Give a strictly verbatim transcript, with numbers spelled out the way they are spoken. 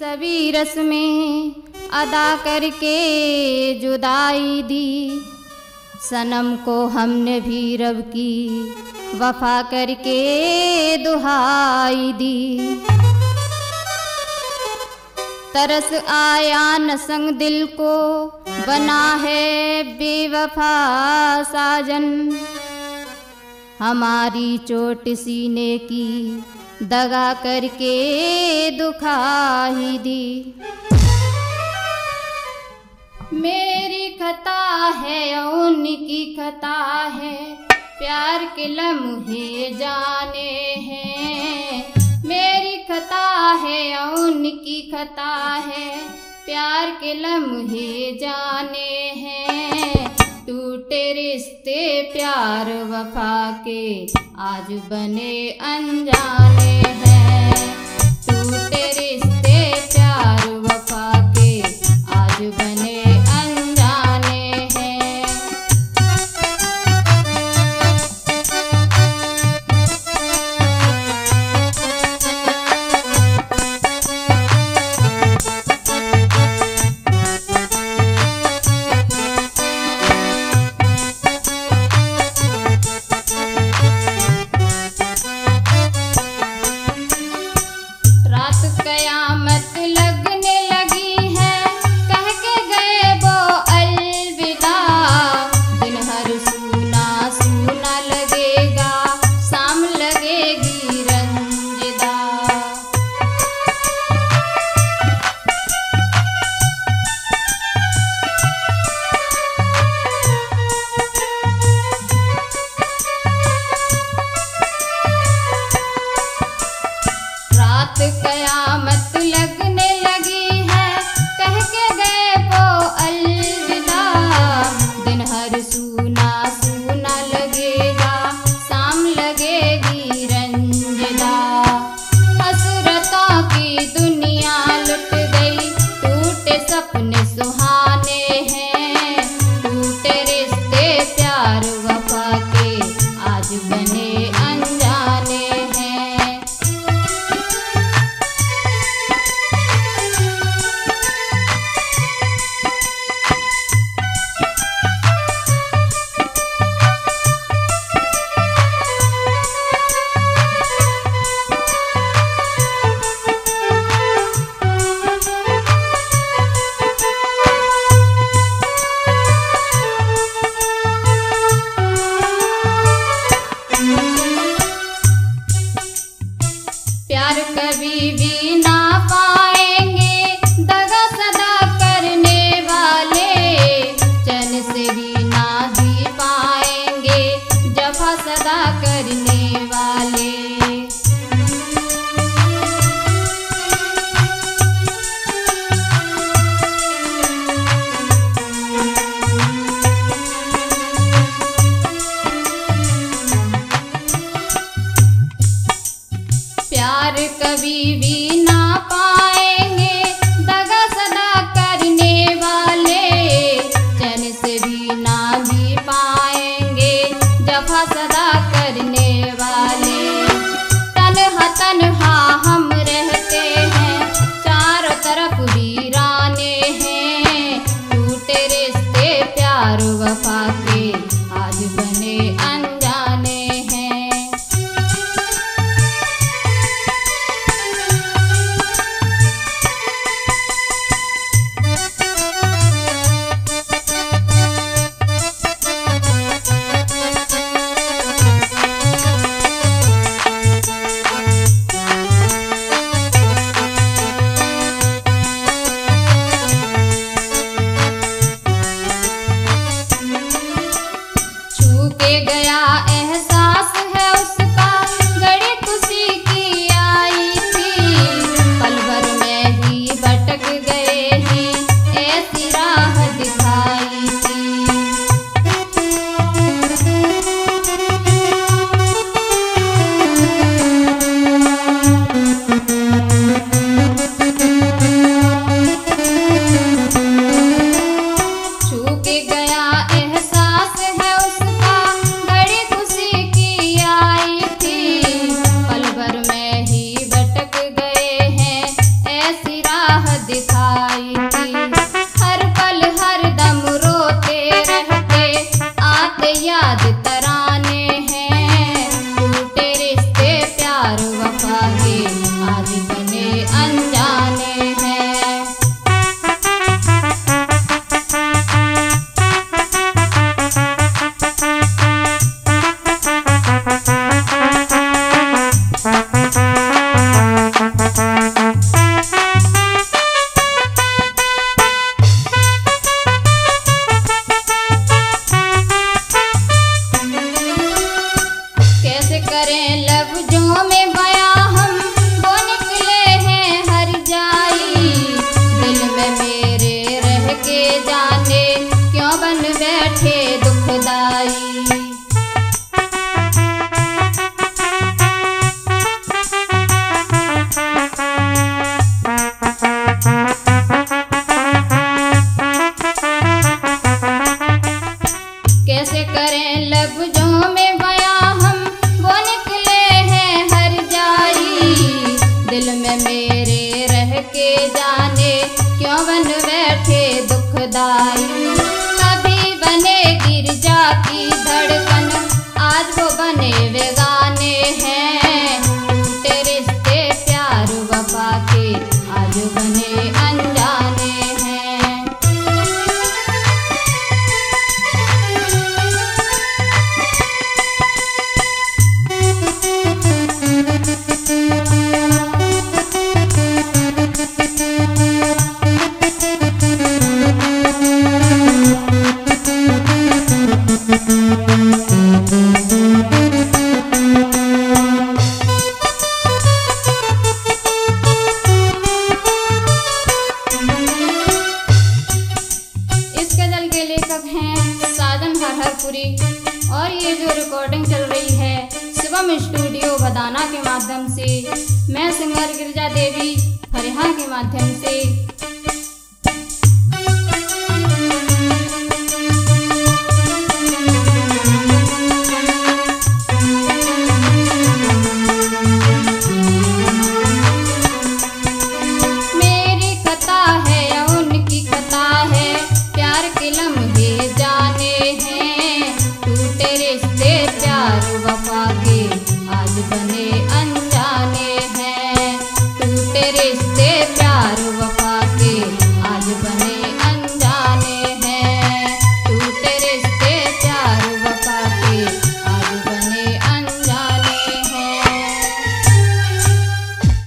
सभी रस्में अदा करके जुदाई दी, सनम को हमने भी रब की वफा करके दुहाई दी। तरस आया न संग दिल को, बना है बेवफा साजन, हमारी चोट सीने की दगा करके दुखाई दी। मेरी खता है या उनकी खता है, प्यार के लम्हे जाने हैं। मेरी खता है या उनकी खता है, प्यार के लम्हे जाने हैं। टूटे रिश्ते प्यार वफा के आज बने अनजाने हैं। टूटे रिश्ते प्यार वफा के आज बने अनजाने हैं। कयामत लगने लगी है, कह के गए वो अलविदा। दिन हर सूना सूना लगेगा, शाम लगेगी रंजदा। हसरतों की दुनिया लुट गई, टूटे सपने सुहाने हैं। टूटे रिश्ते प्यार वफा के आज बने अनजाने हैं। प्यार कभी भी ना पाएंगे दगा सदा करने वाले, चैन से भी ना जी पाएंगे जफा सदा करने वाले। प्यार कभी भी ना पाएंगे दगा सदा करने वाले, चैन से भी ना जी पाएंगे जफा सदा करने वाले। तन्हा तन्हा हम रहते हैं, चारों तरफ वीराने हैं। टूटे रिश्ते प्यार वफा के आज बने अनजाने हैं। छू के गया करें लफ्जों में बयां हम, वो निकले हैं हर जाई। दिल में मेरे रह के जाने क्यों बन बैठे दुखदाई। कभी बने गिरजा की धड़कन, आज वो बने बेगाने हैं। टूटे रिश्ते प्यार वफा के, आज बने अनजाने हैं। लेखक हैं साजन हरहरपुरी और ये जो रिकॉर्डिंग चल रही है शिवम स्टूडियो बदाना के माध्यम से, मैं सिंगर गिरिजा देवी फरिहा के माध्यम से।